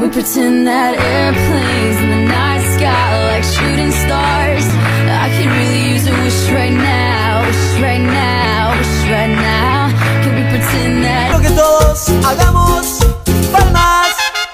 We pretend that airplanes in the night sky are like shooting stars. I could really use a wish right now, wish right now, wish right now. Could we pretend that? Quiero que todos hagamos palmas.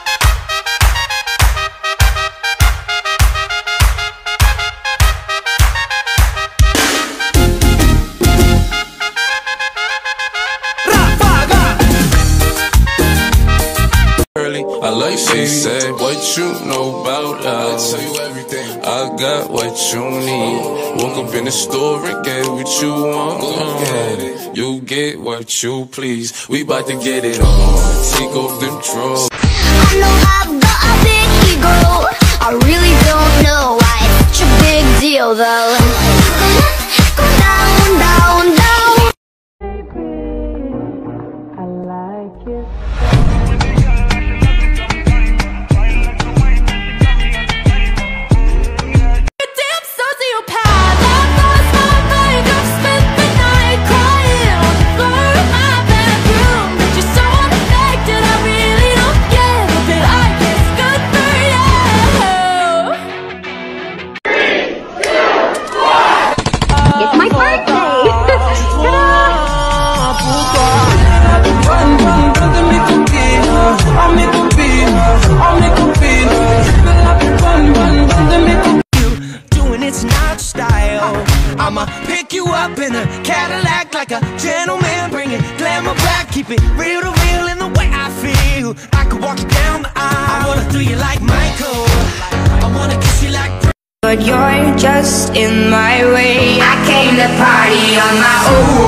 I like she said, what you know about love? I tell you everything. I got what you need. Woke up in the store and get what you want. You get what you please. We bout to get it on. Take off them drawers. I know I've got a big ego. I really don't know why it's such a big deal though. Go down, down, down. I like it. I'ma pick you up in a Cadillac like a gentleman, bring it glamour back, keep it real to real in the way I feel. I could walk you down the aisle, I wanna do you like Michael, I wanna kiss you like. But you're just in my way. I came to party on my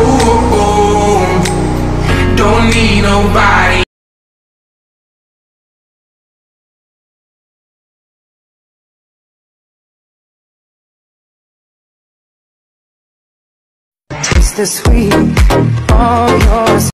own. Don't need nobody. It's the sweet, all yours.